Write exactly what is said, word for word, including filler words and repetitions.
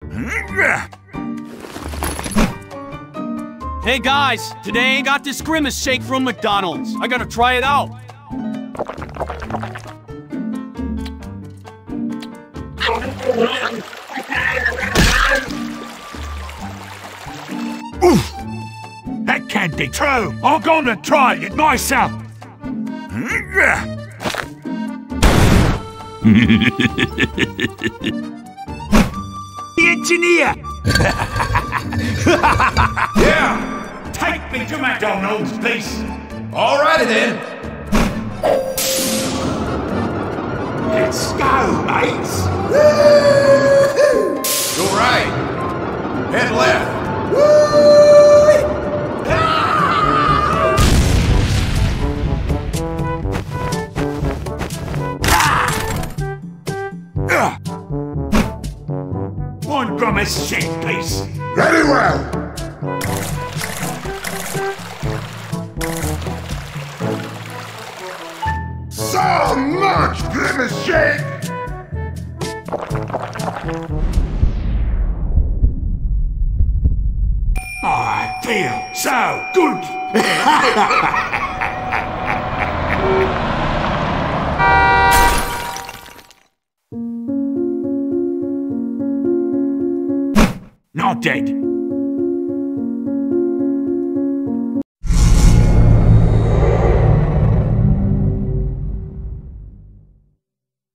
Hey guys, today I got this Grimace Shake from McDonald's. I gotta try it out. Oof! That can't be true. I'm gonna try it myself. The engineer! Yeah! Take me to McDonald's, please. Alrighty then. Let's go, mates. Go right. Head left. One Grimace Shake, please. Very well. So much Grimace Shake. I feel so good. Not dead.